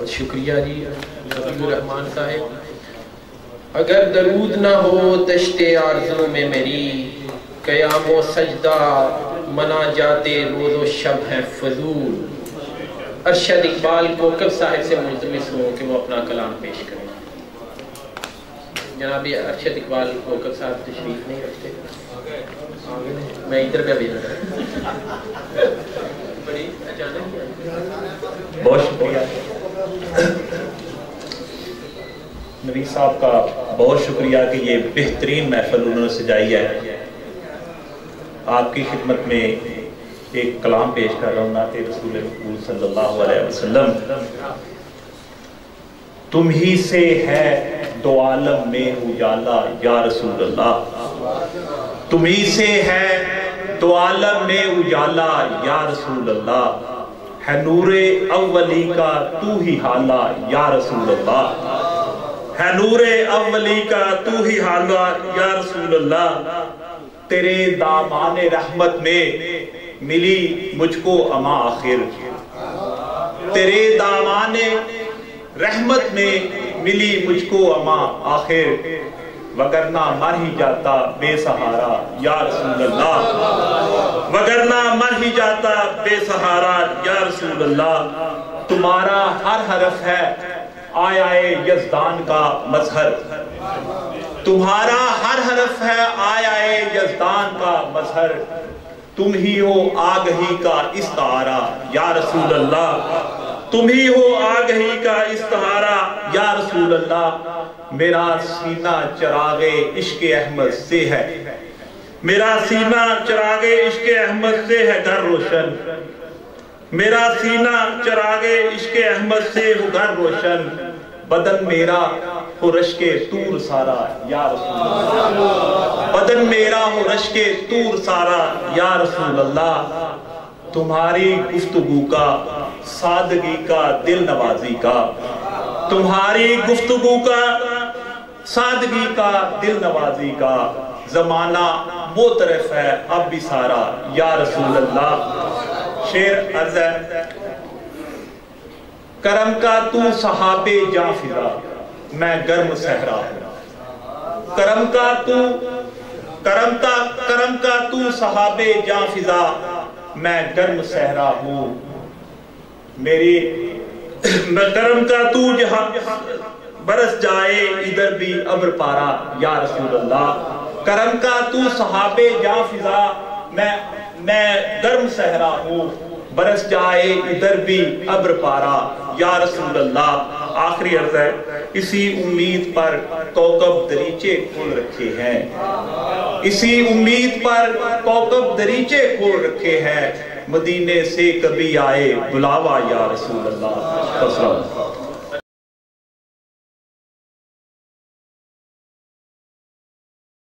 بہت شکریہ جی نبی الرحمان صاحب. اگر درود نہ ہو دشت آرزو میں میری، قیام و سجدہ مناجات روز و شب ہے فضول. ارشد اقبال کوکب صاحب سے ملتمس ہوں کہ وہ اپنا کلام پیش کریں. جناب ارشد اقبال کوکب صاحب تشریف نہیں رکھتے، میں ادھر پہ بھیج رہا بڑی اچانک. بہت شکریہ نوید صاحب کا، بہت شکریہ کہ یہ بہترین محفل انہوں نے سجائی ہے. آپ کی خدمت میں ایک کلام پیش کر رہا ہوں نعت رسول مقبول صلی اللہ علیہ وسلم. تم ہی سے ہے دو عالم میں اجالا یا رسول اللہ، تم ہی سے ہے دو عالم میں اجالا یا رسول اللہ، ہے نور اولی کا تو ہی حالا یا رسول اللہ، ہے نور اولی کا تو ہی حالا یا رسول اللہ. تیرے دامان رحمت میں ملی مجھ کو اما آخر، تیرے دامان رحمت میں ملی مجھ کو اما آخر، وگرنہ مر ہی جاتا بے سہارا یا رسول اللہ، وگرنہ مر ہی جاتا بے سہارا یا رسول اللہ. تمہارا ہر حرف ہے آیا یزدان کا مظہر، تمہارا ہر حرف ہے آیا یزدان کا مظہر، تم ہی ہو آگہی کا استعارہ یا رسول اللہ، تم ہی ہو آگہی کا استعارہ یا رسول اللہ. میرا سینہ چراغ عشق احمد سے ہے، میرا سینہ چراغ عشق احمد سے ہے گھر روشن، میرا سینہ چراغ عشق احمد سے ہو گھر روشن، بدن میرا ہو رشک طور سارا یا رسول اللہ، بدن میرا ہو رشک طور سارا یا رسول اللہ. تمہاری گفتگو کا سادگی کا دل نوازی کا، تمہاری گفتگو کا سادگی کا دل نوازی کا، زمانہ موترف ہے اب بھی سارا یا رسول اللہ. شعر عرض ہے، کرم کا تو صحاب جاں فضا میں گرم صحرا ہوں، کرم کا تو صحاب جاں فضا میں گرم صحرا ہوں، میری کرم کا تو جہاں برس جائے ادھر بھی ابر پارا یا رسول اللہ. کرم کا تو صحاب جاں فضا میں گرم صحرا ہوں، برس جائے ادھر بھی ابر پارا یا رسول اللہ. آخری عرض ہے، اسی امید پر کوکب دریچے کھول رکھے ہیں، اسی امید پر کوکب دریچے کھول رکھے ہیں، مدینے سے کبھی آئے بلاوا یا رسول اللہ.